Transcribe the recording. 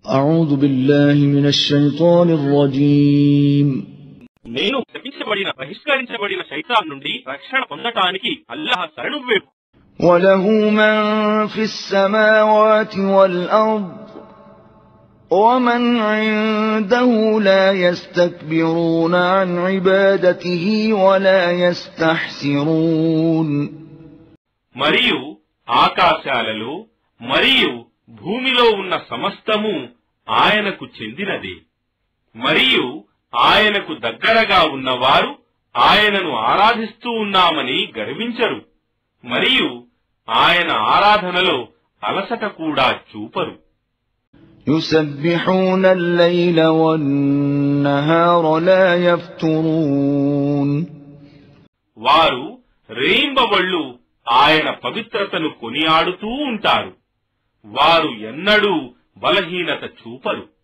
أعوذ بالله من الشيطان الرجيم నేను శపించబడిన బహిష్కరించబడిన శైతాన్ నుండి రక్షణ పొందటానికి అల్లాహ్ శరణు వేపు. وله من في السماوات والأرض ومن عنده لا يستكبرون عن عبادته ولا يستحسرون. మరియు ఆకాశాలలో మరియు భూమిలో ఉన్న సమస్తము ఆయనకు చెందినదే. మరియు ఆయనకు దగ్గరగా ఉన్నవారు ఆయనను ఆరాధిస్తూ ఉన్నామని గర్వించరు. మరియు ఆయన ఆరాధనలో అలసట కూడా చూపరు. يسبحون الليل والنهار لا يفترون. వారు రేయింబవళ్ళు ఆయన పవిత్రతను కొనియాడుతూ ఉంటారు. వారు ఎన్నడూ బలహీనత చూపరు.